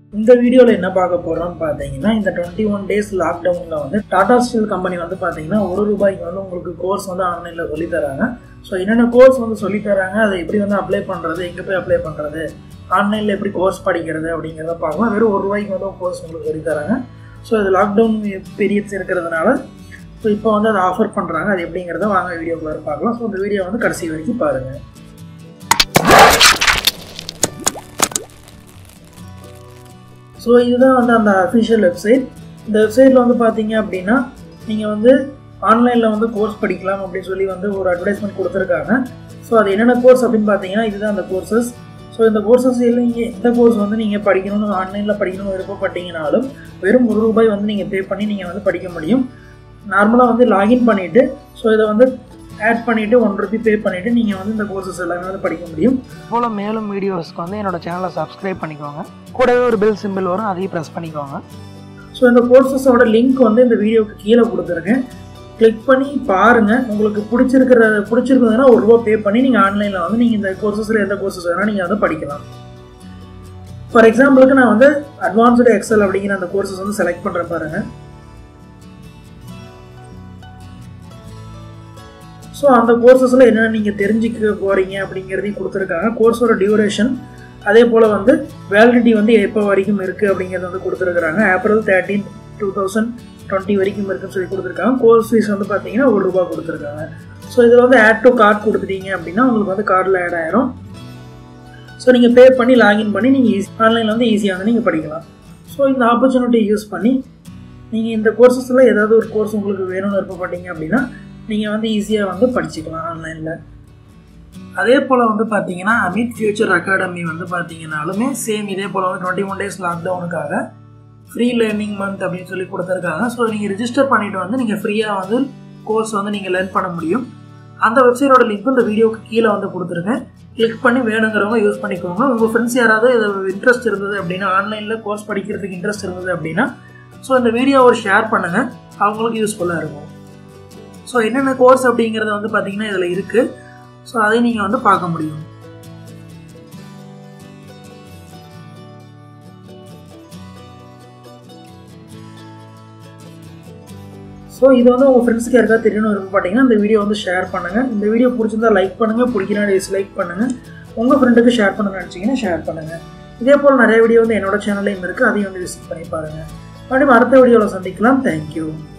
இந்த வீடியோவில் என்ன பார்க்க போகிறோம்னு பார்த்தீங்கன்னா, இந்த 21 days லாக்டவுனில் வந்து டாடா ஸ்டீல் கம்பெனி வந்து பார்த்தீங்கன்னா ₹1 வந்து உங்களுக்கு கோர்ஸ் வந்து ஆன்லைனில் சொல்லித்தராங்க. ஸோ என்னென்ன கோர்ஸ் வந்து சொல்லித்தராங்க, அதை எப்படி வந்து அப்ளை பண்ணுறது, எங்கே போய் அப்ளை பண்ணுறது, ஆன்லைனில் எப்படி கோர்ஸ் படிக்கிறது அப்படிங்கிறத பார்க்கலாம். வெறும் ₹1 வந்து கோர்ஸ் உங்களுக்கு சொல்லித்தராங்க. ஸோ இது லாக்டவுன் பீரியட்ஸ் இருக்கிறதுனால ஸோ இப்போ வந்து அதை ஆஃபர் பண்ணுறாங்க. அது எப்படிங்கிறத வாங்க வீடியோக்குள்ளே பார்க்கலாம். ஸோ இந்த வீடியோ வந்து கடைசி வரைக்கும் பாருங்கள். ஸோ இதுதான் வந்து அந்த அஃபிஷியல் வெப்சைட். இந்த வெப்சைட்டில் வந்து பார்த்தீங்க அப்படின்னா, நீங்கள் வந்து ஆன்லைனில் வந்து கோர்ஸ் படிக்கலாம் அப்படின்னு சொல்லி வந்து ஒரு அட்வர்டைஸ்மெண்ட் கொடுத்துருக்காங்க. ஸோ அது என்னென்ன கோர்ஸ் அப்படின்னு பார்த்தீங்கன்னா, இதுதான் அந்த கோர்சஸ். ஸோ இந்த கோர்சஸ் நீங்கள் இந்த கோர்ஸ் வந்து நீங்கள் படிக்கணும்னு ஆன்லைனில் படிக்கணும்னு விருப்பப்பட்டீங்கனாலும் வெறும் ₹1 வந்து நீங்கள் பே பண்ணி நீங்கள் வந்து படிக்க முடியும். நார்மலாக வந்து லாகின் பண்ணிவிட்டு ஸோ இதை வந்து ஆட் பண்ணிவிட்டு ₹1 பே பண்ணிவிட்டு நீங்கள் வந்து இந்த கோர்சஸ் எல்லாமே வந்து படிக்க முடியும். போல் மேலும் வீடியோஸ்க்கு வந்து என்னோடய சேனலை சப்ஸ்கிரைப் பண்ணிக்கோங்க. கூடவே ஒரு பெல் சிம்பிள் வரும், அதையும் ப்ரெஸ் பண்ணிக்கோங்க. ஸோ இந்த கோர்சஸோட லிங்க் வந்து இந்த வீடியோவுக்கு கீழே கொடுத்துருக்கேன். கிளிக் பண்ணி பாருங்கள். உங்களுக்கு பிடிச்சிருக்குதுன்னா ₹1 பே பண்ணி நீங்கள் ஆன்லைனில் வந்து நீங்கள் இந்த கோர்சஸில் எந்த கோர்சஸ் வேணால் நீங்கள் வந்து படிக்கலாம். ஃபார் எக்ஸாம்பிளுக்கு நான் வந்து அட்வான்ஸ்டு எக்ஸல் அப்படிங்கிற அந்த கோர்சஸ் வந்து செலக்ட் பண்ணுறேன் பாருங்கள். ஸோ அந்த கோர்சஸில் என்னென்ன நீங்கள் தெரிஞ்சுக்க போகிறீங்க அப்படிங்கிறதையும் கொடுத்துருக்காங்க. கோர்ஸோட டியூரேஷன், அதே போல் வந்து வேலிடிட்டி வந்து எப்போ வரைக்கும் இருக்குது அப்படிங்கிறது வந்து கொடுத்துருக்குறாங்க. April 13, 2020 வரைக்கும் இருக்குன்னு சொல்லி கொடுத்துருக்காங்க. கோர்ஸ் ஃபீஸ் வந்து பார்த்தீங்கன்னா ₹1 கொடுத்துருக்காங்க. ஸோ இதில் வந்து ஆட் டு கார்ட் கொடுத்துட்டீங்க அப்படின்னா உங்களுக்கு வந்து கார்டில் ஆட் ஆயிரும். ஸோ நீங்கள் பே பண்ணி லாகின் பண்ணி நீங்கள் ஆன்லைனில் வந்து ஈஸியாக வந்து நீங்கள் படிக்கலாம். ஸோ இந்த ஆப்பர்ச்சுனிட்டி யூஸ் பண்ணி நீங்கள் இந்த கோர்சஸில் ஏதாவது ஒரு கோர்ஸ் உங்களுக்கு வேணும்னு விருப்பப்பட்டீங்க அப்படின்னா நீங்கள் வந்து ஈஸியாக வந்து படிச்சுக்கலாம் ஆன்லைனில். அதே போல் வந்து பார்த்தீங்கன்னா அமித் ஃபியூச்சர் அகாடமி வந்து பார்த்தீங்கன்னாலுமே சேம் இதே போல் வந்து 21 days லாக்டவுனுக்காக ஃப்ரீ லேர்னிங் மந்த் அப்படின்னு சொல்லி கொடுத்துருக்காங்க. ஸோ நீங்கள் ரிஜிஸ்டர் பண்ணிவிட்டு வந்து நீங்கள் ஃப்ரீயாக வந்து கோர்ஸ் வந்து நீங்கள் லேர்ன் பண்ண முடியும். அந்த வெப்சைட்டோட லிங்க் இந்த வீடியோக்கு கீழே வந்து கொடுத்துருக்கேன். கிளிக் பண்ணி வேணுங்கிறவங்க யூஸ் பண்ணிக்கோங்க. உங்கள் ஃப்ரெண்ட்ஸ் யாராவது இது இன்ட்ரெஸ்ட் இருந்தது அப்படின்னா, ஆன்லைனில் கோர்ஸ் படிக்கிறதுக்கு இன்ட்ரெஸ்ட் இருந்தது அப்படின்னா ஸோ இந்த வீடியோவை ஷேர் பண்ணுங்கள், அவங்களுக்கு யூஸ்ஃபுல்லாக இருக்கும். ஸோ என்னென்ன கோர்ஸ் அப்படிங்கிறது வந்து பார்த்தீங்கன்னா இதில் இருக்குது. ஸோ அதை நீங்கள் வந்து பார்க்க முடியும். ஸோ இது வந்து உங்கள் ஃப்ரெண்ட்ஸுக்கு யாருக்காவது தெரியணும்னு விருப்பப்பட்டீங்கன்னா இந்த வீடியோ வந்து ஷேர் பண்ணுங்கள். இந்த வீடியோ பிடிச்சிருந்தா லைக் பண்ணுங்கள், பிடிக்கிறா டிஸ்லைக் பண்ணுங்கள். உங்கள் ஃப்ரெண்டுக்கு ஷேர் பண்ணணும்னு நினச்சிங்கன்னா ஷேர் பண்ணுங்கள். இதே போல் நிறைய வீடியோ வந்து என்னோட சேனல்லையும் இருக்குது, அதையும் வந்து விசிட் பண்ணி பாருங்கள். மறுபடியும் அடுத்த வீடியோவில் சந்திக்கலாம். தேங்க்யூ.